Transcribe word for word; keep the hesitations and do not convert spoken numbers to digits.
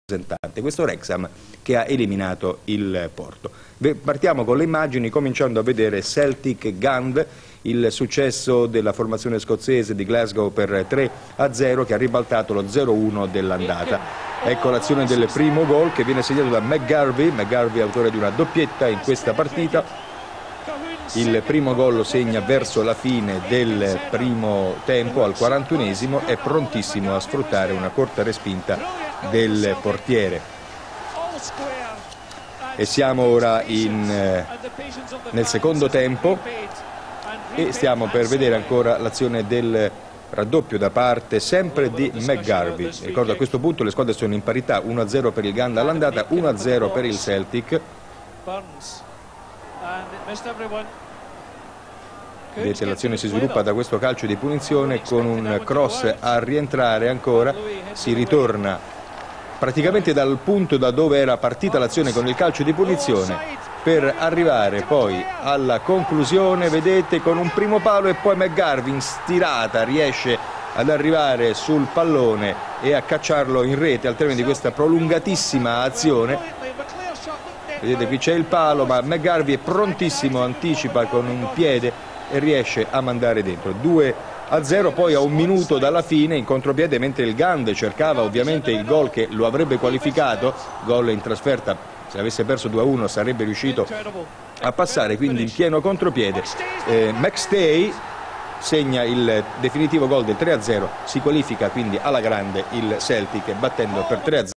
rappresentante, questo Wrexham che ha eliminato il Porto. Partiamo con le immagini cominciando a vedere Celtic Gand, il successo della formazione scozzese di Glasgow per tre a zero che ha ribaltato lo zero uno dell'andata. Ecco l'azione del primo gol che viene segnato da McGarvey, McGarvey autore di una doppietta in questa partita. Il primo gol lo segna verso la fine del primo tempo, al quarantunesimo, è prontissimo a sfruttare una corta respinta del portiere. E siamo ora in, eh, nel secondo tempo e stiamo per vedere ancora l'azione del raddoppio da parte sempre di McGarvey. Ricordo a questo punto le squadre sono in parità, uno a zero per il Gand all'andata, uno a zero per il Celtic. Vedete, l'azione si sviluppa da questo calcio di punizione con un cross a rientrare ancora, si ritorna praticamente dal punto da dove era partita l'azione con il calcio di punizione per arrivare poi alla conclusione, vedete, con un primo palo e poi McGarvey in stirata riesce ad arrivare sul pallone e a cacciarlo in rete al termine di questa prolungatissima azione. Vedete, qui c'è il palo ma McGarvey è prontissimo, anticipa con un piede e riesce a mandare dentro. due a zero poi a un minuto dalla fine in contropiede, mentre il Gand cercava ovviamente il gol che lo avrebbe qualificato, gol in trasferta, se avesse perso due a uno sarebbe riuscito a passare, quindi in pieno contropiede. eh, McStay segna il definitivo gol del tre a zero, si qualifica quindi alla grande il Celtic battendo per tre a zero